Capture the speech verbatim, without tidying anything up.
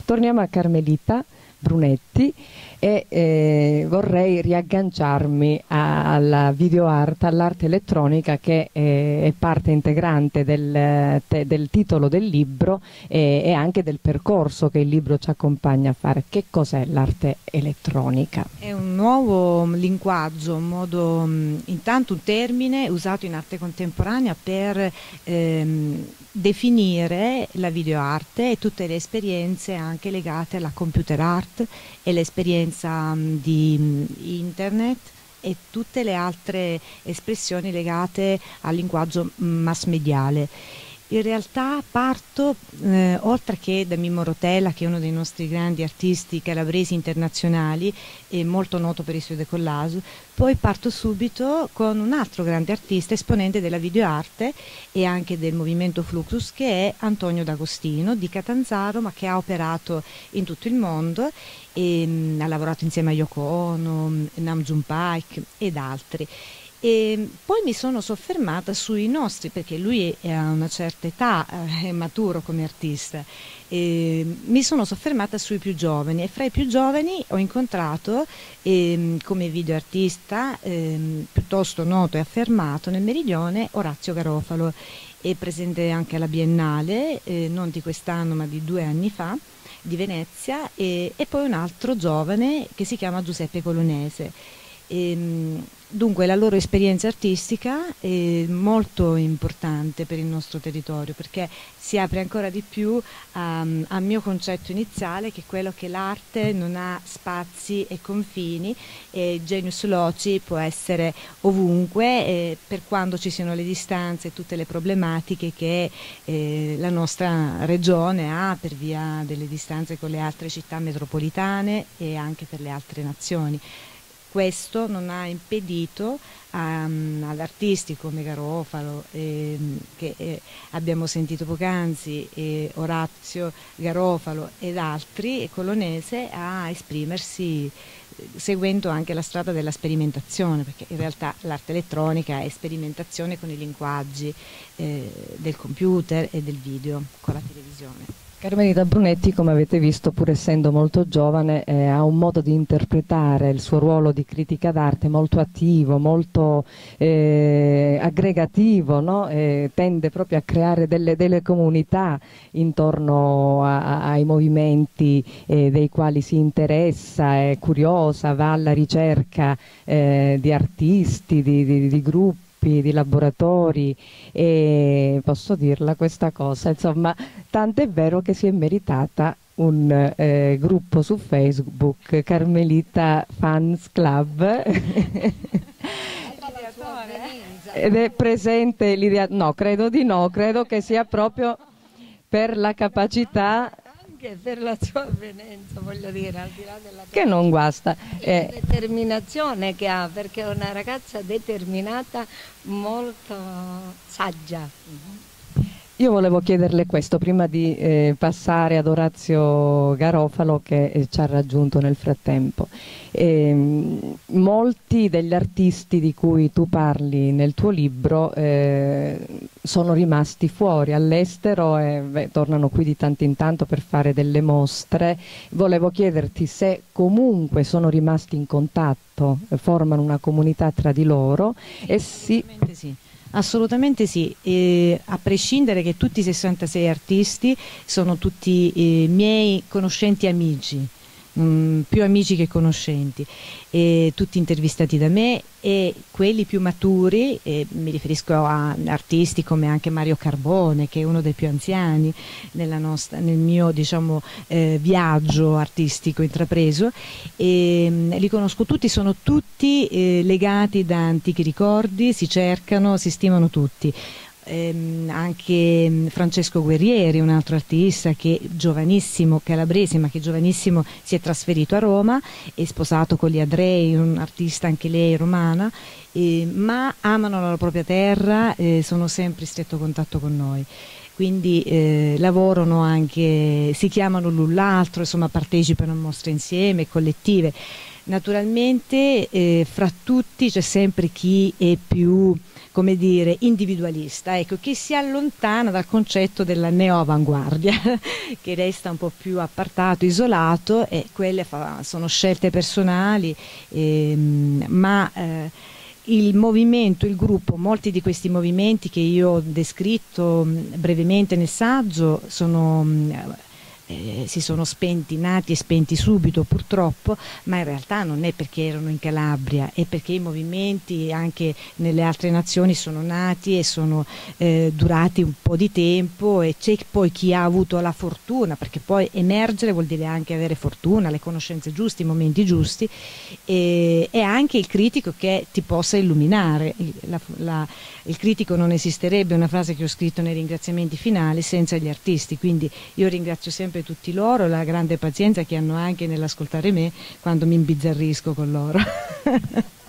Torniamo a Carmelita Brunetti e eh, vorrei riagganciarmi a, alla video art, all'arte elettronica che eh, è parte integrante del, te, del titolo del libro e, e anche del percorso che il libro ci accompagna a fare. Che cos'è l'arte elettronica? È un nuovo linguaggio, un modo, intanto un termine usato in arte contemporanea per ehm, definire la videoarte e tutte le esperienze anche legate alla computer art e l'esperienza di internet e tutte le altre espressioni legate al linguaggio mass mediale. In realtà parto, eh, oltre che da Mimmo Rotella, che è uno dei nostri grandi artisti calabresi internazionali e molto noto per i suoi décollage, poi parto subito con un altro grande artista, esponente della videoarte e anche del movimento Fluxus, che è Antonio D'Agostino di Catanzaro, ma che ha operato in tutto il mondo e mh, ha lavorato insieme a Yoko Ono, Nam June Paik ed altri. E poi mi sono soffermata sui nostri, perché lui è a una certa età, è maturo come artista, e mi sono soffermata sui più giovani e fra i più giovani ho incontrato eh, come videoartista eh, piuttosto noto e affermato nel Meridione Orazio Garofalo, è presente anche alla Biennale, eh, non di quest'anno ma di due anni fa, di Venezia, e, e poi un altro giovane che si chiama Giuseppe Colonese. E, dunque la loro esperienza artistica è molto importante per il nostro territorio, perché si apre ancora di più a, al mio concetto iniziale, che è quello che l'arte non ha spazi e confini e genius loci può essere ovunque, eh, per quando ci siano le distanze e tutte le problematiche che eh, la nostra regione ha per via delle distanze con le altre città metropolitane e anche per le altre nazioni. Questo non ha impedito um, ad artisti come Garofalo, eh, che eh, abbiamo sentito poc'anzi, eh, Orazio Garofalo ed altri, e Colonese, a esprimersi seguendo anche la strada della sperimentazione, perché in realtà l'arte elettronica è sperimentazione con i linguaggi eh, del computer e del video, con la televisione. Carmelita Brunetti, come avete visto, pur essendo molto giovane, eh, ha un modo di interpretare il suo ruolo di critica d'arte molto attivo, molto eh, aggregativo, no? Eh, tende proprio a creare delle, delle comunità intorno a, a, ai movimenti eh, dei quali si interessa, è curiosa, va alla ricerca eh, di artisti, di, di, di gruppi, di laboratori, e posso dirla questa cosa, insomma, tant'è vero che si è meritata un eh, gruppo su Facebook, Carmelita Fans Club, ed è presente l'idea, no, credo di no, credo che sia proprio per la capacità, per la sua avvenenza, voglio dire, al di là della che non guasta, eh. determinazione che ha, perché è una ragazza determinata, molto saggia. Uh-huh. Io volevo chiederle questo prima di eh, passare ad Orazio Garofalo, che eh, ci ha raggiunto nel frattempo. E, molti degli artisti di cui tu parli nel tuo libro eh, sono rimasti fuori all'estero e beh, tornano qui di tanto in tanto per fare delle mostre. Volevo chiederti se comunque sono rimasti in contatto, eh, formano una comunità tra di loro. E sì, sì. Assolutamente sì, e a prescindere che tutti i sessantasei artisti sono tutti eh, miei conoscenti amici, mh, più amici che conoscenti, e tutti intervistati da me, e quelli più maturi, e mi riferisco a artisti come anche Mario Carbone, che è uno dei più anziani nella nostra, nel mio diciamo, eh, viaggio artistico intrapreso, e, mh, li conosco tutti, sono tutti eh, legati da antichi ricordi, si cercano, si stimano tutti. Ehm, anche Francesco Guerrieri, un altro artista che giovanissimo, calabrese, ma che giovanissimo si è trasferito a Roma, è sposato con Lia Drey, un artista anche lei romana, eh, ma amano la propria terra, eh, sono sempre in stretto contatto con noi. Quindi eh, lavorano anche, si chiamano l'un l'altro, insomma partecipano a mostre insieme, collettive. Naturalmente eh, fra tutti c'è sempre chi è più, come dire, individualista, ecco, che si allontana dal concetto della neoavanguardia, che resta un po' più appartato, isolato, e quelle fa, sono scelte personali, ehm, ma eh, il movimento, il gruppo, molti di questi movimenti che io ho descritto mh, brevemente nel saggio sono... Mh, Eh, si sono spenti, nati e spenti subito purtroppo, ma in realtà non è perché erano in Calabria, è perché i movimenti anche nelle altre nazioni sono nati e sono eh, durati un po' di tempo, e c'è poi chi ha avuto la fortuna, perché poi emergere vuol dire anche avere fortuna, le conoscenze giuste, i momenti giusti, e, e anche il critico che ti possa illuminare. La, la, il critico non esisterebbe, è una frase che ho scritto nei ringraziamenti finali, senza gli artisti, quindi io ringrazio sempre tutti loro, la grande pazienza che hanno anche nell'ascoltare me quando mi imbizzarrisco con loro.